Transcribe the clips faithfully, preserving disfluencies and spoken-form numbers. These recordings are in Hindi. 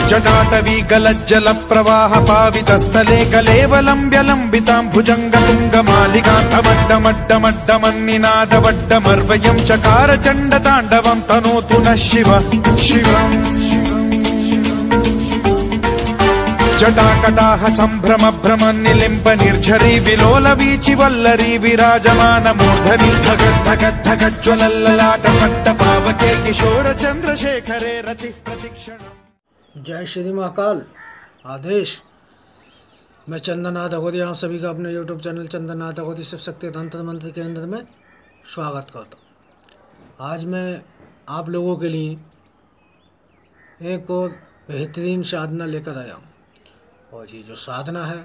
जटाटवी गलज्जल प्रवाह पावितस्थले कलेवलम्ब्य लम्बितां भुजङ्गतुङ्गमालिकान्तमड्डमड्डमड्डमन्निनादवड्डमर्वयं चकार चण्डताण्डवं तनोतु नः शिव शिवम्। जटाकटाह सम्भ्रम भ्रम निलिम्ब निर्झरी विलोल वीचि वल्लरी विराजमान मूर्धनि धगद् धगद् धगज्ज्वलल्ललाट पट्ट पावके किशोर चंद्रशेखरे रति प्रतिक्षण। जय श्री महाकाल। आदेश। मैं चंद्रनाथ अघोरी आप सभी का अपने यूट्यूब चैनल चंद्रनाथ अघोरी शिव शक्ति तंत्र मंत्र केंद्र में स्वागत करता हूँ। आज मैं आप लोगों के लिए एक और बेहतरीन साधना लेकर आया हूँ, और ये जो साधना है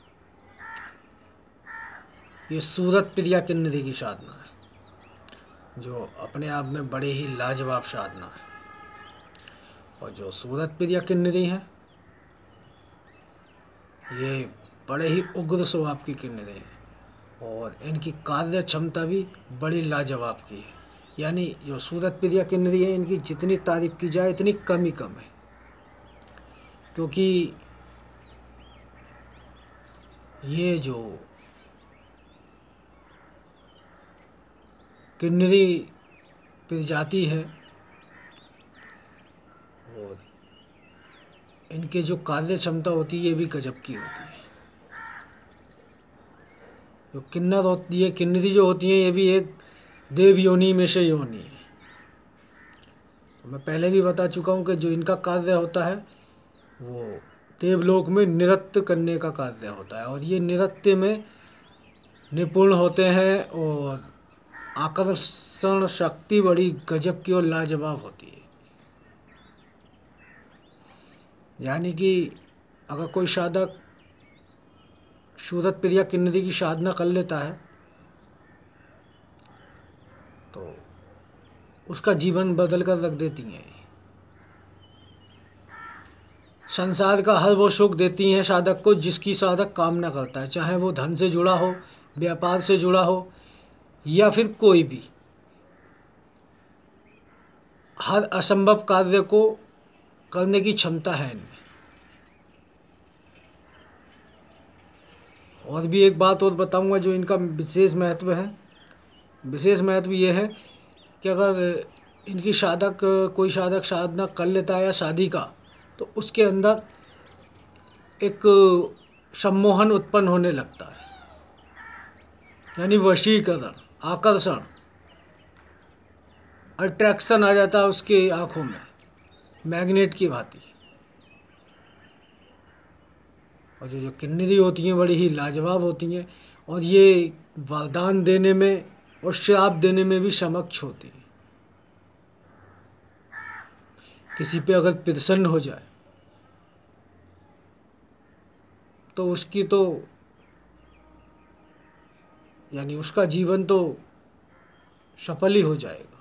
ये सूरत प्रिया किन्नरी की साधना है, जो अपने आप में बड़े ही लाजवाब साधना है। और जो सूरत प्रिया किन्नरी है ये बड़े ही उग्र स्वभाव की किन्नरी है, और इनकी कार्य क्षमता भी बड़ी लाजवाब की है। यानी जो सूरत प्रिया किन्नरी है इनकी जितनी तारीफ की जाए इतनी कम ही कम है, क्योंकि ये जो किन्नरी प्रजाति है और इनके जो कार्य क्षमता होती है ये भी गजब की होती है। जो किन्नर होती है, किन्नरी जो होती है, ये भी एक देव योनि में से योनि है। तो मैं पहले भी बता चुका हूँ कि जो इनका कार्य होता है वो देवलोक में नृत्य करने का कार्य होता है, और ये नृत्य में निपुण होते हैं, और आकर्षण शक्ति बड़ी गजब की और लाजवाब होती है। यानी कि अगर कोई साधक सूरत प्रिया किन्नरी की साधना कर लेता है तो उसका जीवन बदल कर रख देती हैं। संसार का हर वो सुख देती हैं साधक को जिसकी साधक कामना करता है, चाहे वो धन से जुड़ा हो, व्यापार से जुड़ा हो, या फिर कोई भी। हर असंभव कार्य को करने की क्षमता है इनमें। और भी एक बात और बताऊंगा जो इनका विशेष महत्व है। विशेष महत्व ये है कि अगर इनकी साधक कोई साधक साधना कर लेता है या शादी का, तो उसके अंदर एक सम्मोहन उत्पन्न होने लगता है, यानी वशीकरण, आकर्षण, अट्रैक्शन आ जाता है उसके आँखों में, मैग्नेट की भांति। और जो जो किन्नरी होती हैं बड़ी ही लाजवाब होती हैं, और ये वरदान देने में और श्राप देने में भी समक्ष होती है। किसी पे अगर प्रसन्न हो जाए तो उसकी तो यानी उसका जीवन तो सफल ही हो जाएगा।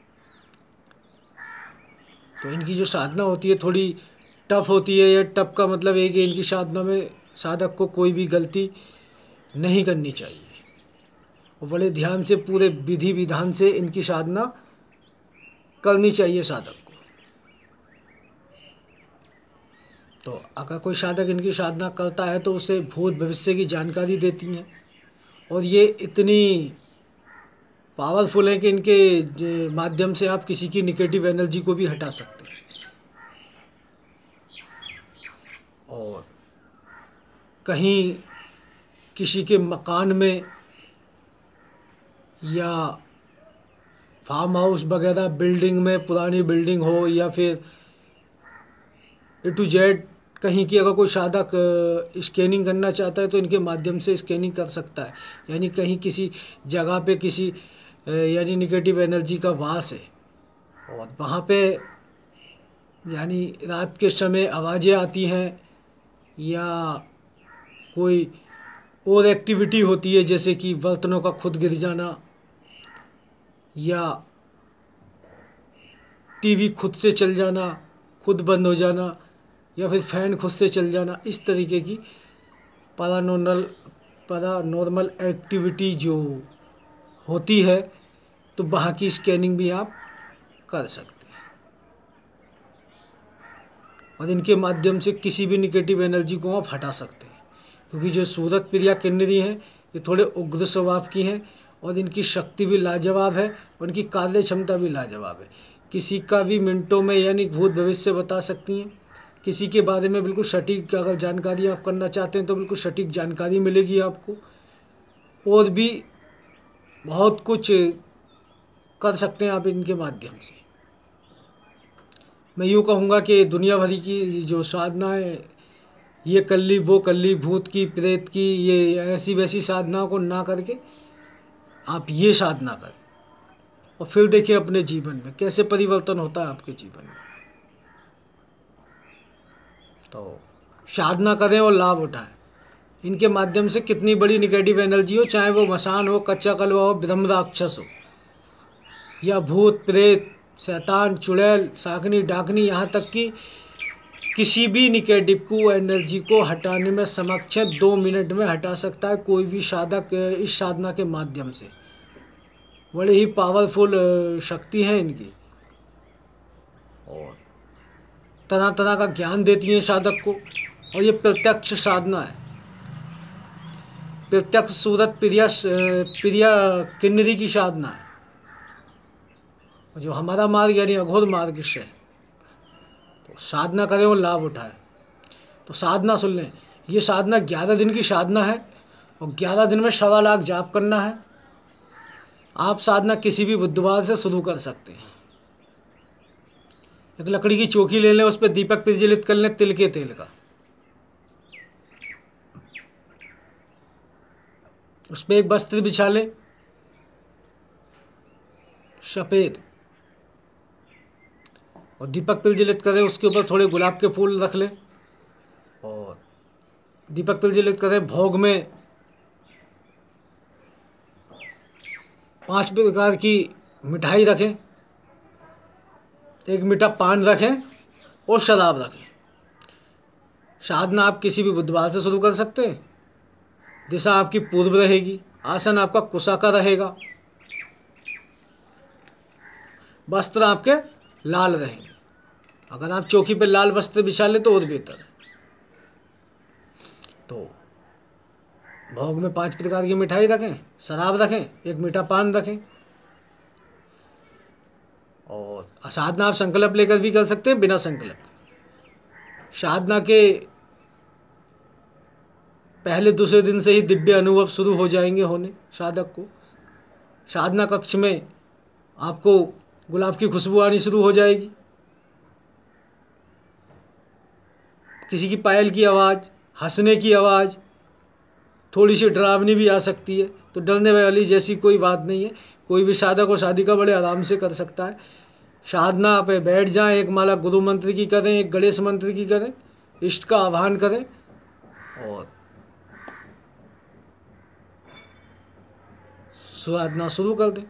तो इनकी जो साधना होती है थोड़ी टफ होती है। या टफ का मतलब है कि इनकी साधना में साधक को कोई भी गलती नहीं करनी चाहिए, और बड़े ध्यान से पूरे विधि विधान से इनकी साधना करनी चाहिए साधक को। तो अगर कोई साधक इनकी साधना करता है तो उसे भूत भविष्य की जानकारी देती हैं, और ये इतनी पावरफुल है कि इनके माध्यम से आप किसी की निगेटिव एनर्जी को भी हटा सकते हैं। और कहीं किसी के मकान में या फार्म हाउस वगैरह बिल्डिंग में, पुरानी बिल्डिंग हो या फिर ए टू जेड कहीं की, अगर कोई साधक स्कैनिंग करना चाहता है तो इनके माध्यम से स्कैनिंग कर सकता है। यानी कहीं किसी जगह पे किसी यानी निगेटिव एनर्जी का वास है, और वहाँ पे यानी रात के समय आवाज़ें आती हैं या कोई और एक्टिविटी होती है, जैसे कि बर्तनों का खुद गिर जाना, या टीवी खुद से चल जाना, खुद बंद हो जाना, या फिर फैन खुद से चल जाना, इस तरीके की पैरानॉर्मल पैरानॉर्मल एक्टिविटी जो होती है, तो वहाँ की स्कैनिंग भी आप कर सकते हैं। और इनके माध्यम से किसी भी निगेटिव एनर्जी को आप हटा सकते हैं, क्योंकि जो सूरत प्रिया किन्नरी हैं ये थोड़े उग्र स्वभाव की हैं और इनकी शक्ति भी लाजवाब है और इनकी कार्य क्षमता भी लाजवाब है। किसी का भी मिनटों में यानी भूत भविष्य बता सकती हैं, किसी के बारे में बिल्कुल सटीक अगर जानकारी आप करना चाहते हैं तो बिल्कुल सटीक जानकारी मिलेगी आपको, और भी बहुत कुछ कर सकते हैं आप इनके माध्यम से। मैं यूँ कहूँगा कि दुनिया भरी की जो साधना है ये कल्ली वो कल्ली भूत की प्रेत की ये ऐसी वैसी साधनाओं को ना करके आप ये साधना करें और फिर देखिए अपने जीवन में कैसे परिवर्तन होता है आपके जीवन में। तो साधना करें और लाभ उठाएं। इनके माध्यम से कितनी बड़ी निगेटिव एनर्जी हो, चाहे वो मसान हो, कच्चा कलवा हो, ब्रह्म राक्षस हो या भूत प्रेत शैतान चुड़ैल शाकनी डाकनी, यहाँ तक कि किसी भी निगेटिव को एनर्जी को हटाने में समक्ष दो मिनट में हटा सकता है कोई भी साधक इस साधना के माध्यम से। बड़े ही पावरफुल शक्ति है इनकी और तरह तरह का ज्ञान देती हैं साधक को। और ये प्रत्यक्ष साधना है, प्रत्यक्ष सूरत प्रिया प्रिया किन्नरी की साधना है, जो हमारा मार्ग यानी अघोर मार्ग से। तो साधना करें और लाभ उठाएं। तो साधना सुन लें, ये साधना ग्यारह दिन की साधना है और ग्यारह दिन में सवा लाख जाप करना है। आप साधना किसी भी बुधवार से शुरू कर सकते हैं। एक लकड़ी की चौकी ले लें, उस पर दीपक प्रज्वलित कर लें तिल के तेल का, उस पर एक वस्त्र बिछा लें सफ़ेद और दीपक प्रज्वलित करें। उसके ऊपर थोड़े गुलाब के फूल रख लें और दीपक प्रज्वलित करें। भोग में पांच प्रकार की मिठाई रखें, एक मीठा पान रखें और शराब रखें। साधना आप किसी भी बुधवार से शुरू कर सकते हैं। दिशा आपकी पूर्व रहेगी, आसन आपका कुशाका रहेगा, वस्त्र आपके लाल रहेंगे। अगर आप चौकी पे लाल वस्त्र बिछा ले तो और बेहतर है। तो भोग में पांच प्रकार की मिठाई रखें, शराब रखें, एक मीठा पान रखें। और साधना आप संकल्प लेकर भी कर सकते हैं, बिना संकल्प। साधना के पहले दूसरे दिन से ही दिव्य अनुभव शुरू हो जाएंगे होने साधक को। साधना कक्ष में आपको गुलाब की खुशबू आनी शुरू हो जाएगी, किसी की पायल की आवाज़, हंसने की आवाज़, थोड़ी सी डरावनी भी आ सकती है। तो डरने वाली जैसी कोई बात नहीं है। कोई भी साधक और साधिका बड़े आराम से कर सकता है। साधना पे बैठ जाएं, एक माला गुरु मंत्र की करें, एक गणेश मंत्र की करें, इष्ट का आह्वान करें और साधना शुरू कर दें।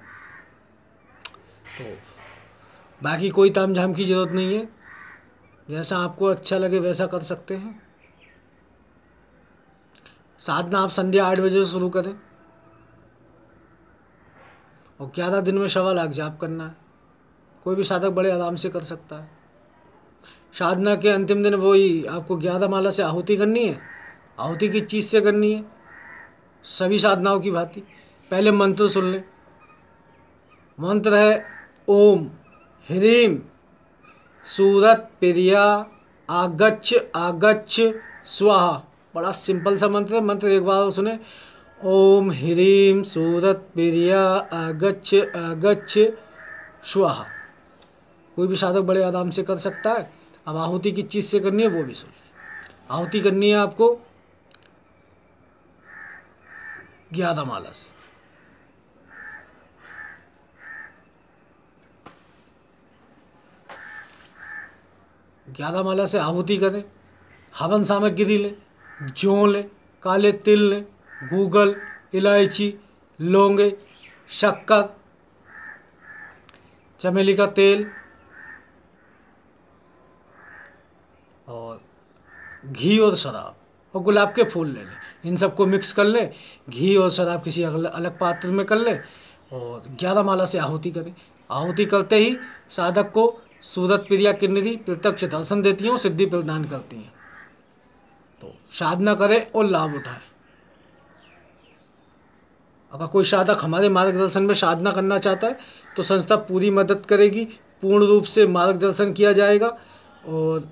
तो बाकी कोई तामझाम की ज़रूरत नहीं है, जैसा आपको अच्छा लगे वैसा कर सकते हैं। साधना आप संध्या आठ बजे से शुरू करें और ग्यारह दिन में सवा लाख जाप करना है। कोई भी साधक बड़े आराम से कर सकता है। साधना के अंतिम दिन वही आपको ग्यारह माला से आहुति करनी है। आहुति किस चीज़ से करनी है? सभी साधनाओं की भांति पहले मंत्र सुन लें। मंत्र है ओम ह्रीम सूरत प्रिया आगच्छ आगच्छ स्वाहा। बड़ा सिंपल सा मंत्र है। मंत्र एक बार सुने, ओम ह्रीम सूरत प्रिया आगच्छ आगच्छ स्वाहा। कोई भी साधक बड़े आराम से कर सकता है। अब आहुति किस चीज़ से करनी है वो भी सुन। आहुति करनी है आपको ग्यारह माला से। ग्यारह माला से आहुति करें। हवन सामग्री लें, जौ लें, काले तिल लें, गूगल, इलायची, लौंगे, शक्कर, चमेली का तेल और घी और शराब और गुलाब के फूल ले लें। इन सबको मिक्स कर लें। घी और शराब किसी अलग पात्र में कर लें और ग्यारह माला से आहुति करें। आहुति करते ही साधक को सूरत प्रिया किन्नरी प्रत्यक्ष दर्शन देती हैं और सिद्धि प्रदान करती हैं। तो साधना करें और लाभ उठाएं। अगर कोई साधक हमारे मार्गदर्शन में साधना करना चाहता है तो संस्था पूरी मदद करेगी, पूर्ण रूप से मार्गदर्शन किया जाएगा और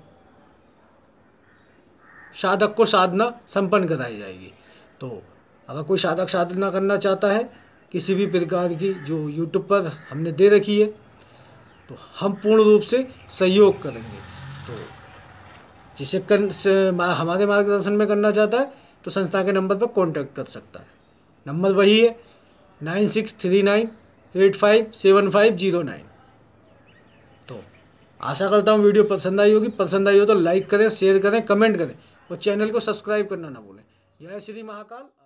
साधक को साधना संपन्न कराई जाएगी। तो अगर कोई साधक साधना करना चाहता है किसी भी प्रकार की जो यूट्यूब पर हमने दे रखी है तो हम पूर्ण रूप से सहयोग करेंगे। तो जिसे कर से हमारे मार्गदर्शन में करना चाहता है तो संस्था के नंबर पर कांटेक्ट कर सकता है। नंबर वही है nine six three nine eight five seven five zero nine. तो आशा करता हूँ वीडियो पसंद आई होगी। पसंद आई हो तो लाइक करें, शेयर करें, कमेंट करें और चैनल को सब्सक्राइब करना ना भूलें। जय श्री महाकाल।